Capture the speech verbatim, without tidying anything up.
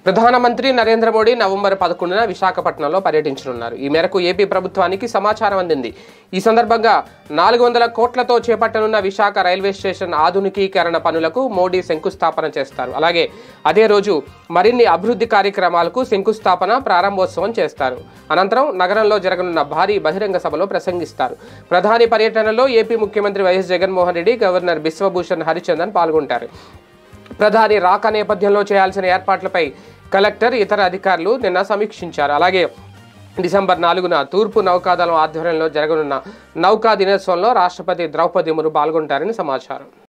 ప్రధానమంత్రి నరేంద్ర మోడీ నవంబర్ పదకొండున విశాఖపట్నంలో పర్యటించనున్నారు. ఈ మేరకు ఏపీ ప్రభుత్వానికి సమాచారం అందింది. ఈ సందర్భంగా నాలుగు వందల కోట్లతో చేపట్టనున్న విశాఖ రైల్వే స్టేషన్ ఆధునికీకరణ పనులకు మోడీ శంకుస్థాపన చేస్తారు. అలాగే అదే రోజు మరిన్ని అభివృద్ధి కార్యక్రమాలకు శంకుస్థాపన, ప్రారంభోత్సవం చేస్తారు. అనంతరం నగరంలో జరగనున్న భారీ బహిరంగ సభలో ప్రసంగిస్తారు. ప్రధాని పర్యటనలో ఏపీ ముఖ్యమంత్రి వైఎస్ జగన్మోహన్ రెడ్డి, గవర్నర్ బిశ్వభూషణ్ హరిచందన్ పాల్గొంటారు. ప్రధాని రాక నేపథ్యంలో చేయాల్సిన ఏర్పాట్లపై కలెక్టర్, ఇతర అధికారులు నిన్న సమీక్షించారు. అలాగే డిసెంబర్ నాలుగున తూర్పు నౌకాదళం ఆధ్వర్యంలో జరగనున్న నౌకా దినోత్సవంలో రాష్ట్రపతి ద్రౌపది ముర్ము పాల్గొంటారని సమాచారం.